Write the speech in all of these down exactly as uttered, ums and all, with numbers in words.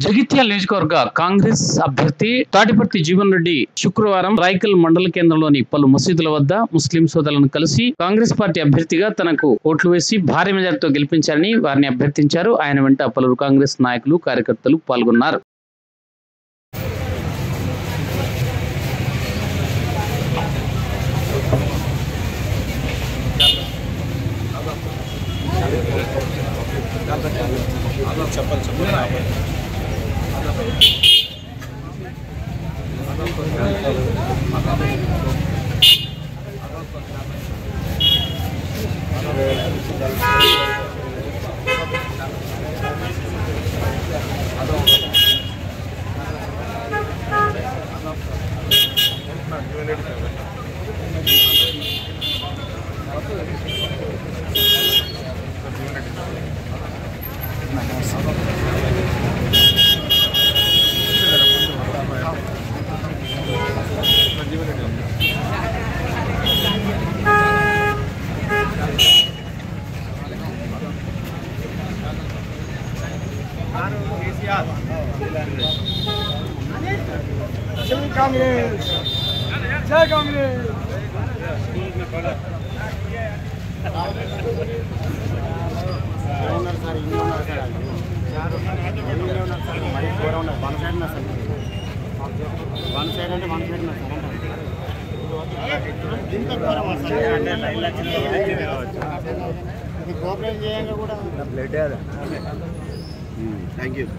జగిత్యాల నియోజకవర్గ కాంగ్రెస్ అభ్యర్థి తాటిపర్తి జీవన్ రెడ్డి శుక్రవారం రాయకల్ మండల కేంద్రంలోని పలు మసీదుల వద్ద ముస్లిం సోదరులను కలిసి కాంగ్రెస్ పార్టీ అభ్యర్థిగా తనకు ఓట్లు వేసి భారీ మెజార్టీతో గెలిపించారని వారిని అభ్యర్థించారు. ఆయన వెంట పలువురు కాంగ్రెస్ నాయకులు కార్యకర్తలు పాల్గొన్నారు. చెప్పాలి చెప్పాలి जय कांग्रेस जय कांग्रेस वन सैड అంటే वन సైడ్ నా సార్ దీంతో అంటే లైన్ లక్షలు కావచ్చు ఇది కోఆపరేట్ చేయంగా కూడా బ్లడ్ అదే థాంక్యూ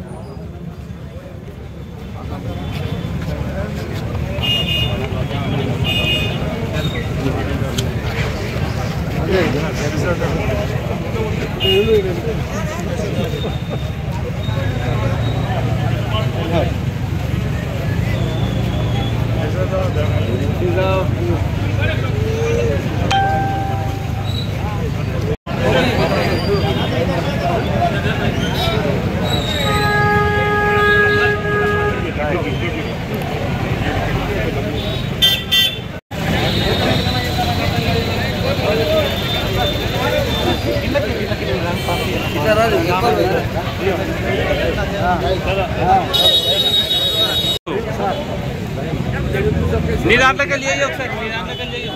నీ దాంట్లోకి వెళ్ళి ఒకసారి నీ దాంట్లోకి వెళ్ళి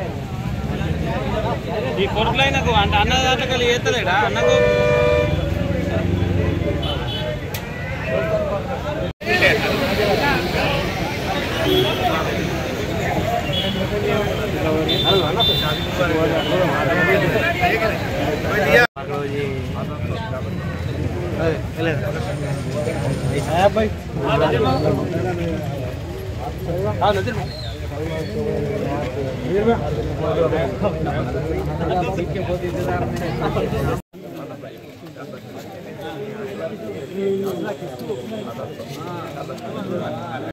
ఈ కొడుకులు అయినకు అంటే అన్న దాంట్లోకి వెళ్ళి చేస్తలేడా అన్నకు हाँ